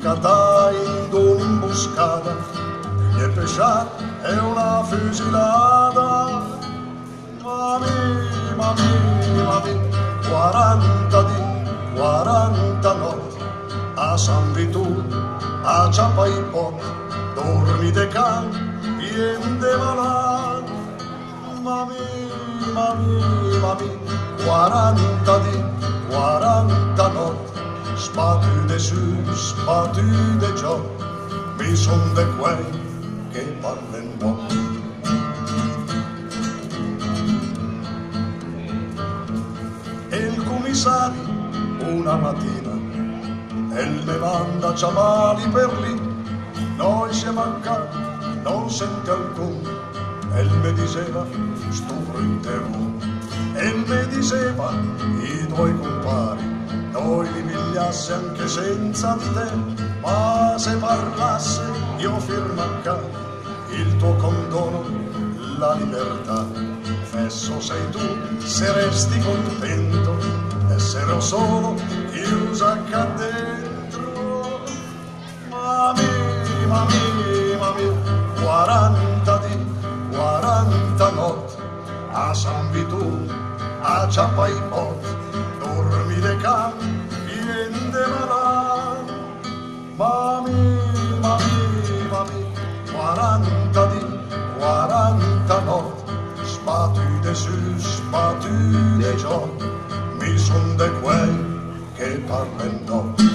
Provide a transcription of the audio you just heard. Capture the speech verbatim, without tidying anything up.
ficcata in un'imboscata, e pesciata è una fusilata. Mami, mami, mami, quaranta di, quaranta notti, a San Vitù, a Ciapaipò, dormi de can, pien de malan. Mami, mami, mami, quaranta di, quaranta notti, sbattude su, sbattude giù, mi son de quei che parlen no. E il commissario una mattina e le manda ciamali per lì, noi siamo a casa, non sente alcun, e mi diceva stupro in terrore, e mi diceva i tuoi compari noi li pigliasse anche senza di te, ma se parlasse io firmo a capo il tuo condono, la libertà. Fesso sei tu se resti contento, essere solo chiusa qua dentro. Mami, mami, mami, quaranta di, quaranta notti, a San Vitù, a Ciapaipò, dormi de can, pien de malan. Mami, mami, mami, quaranta di, quaranta notti, sbattude su, sbattude giù, mi son de quei che parlen no.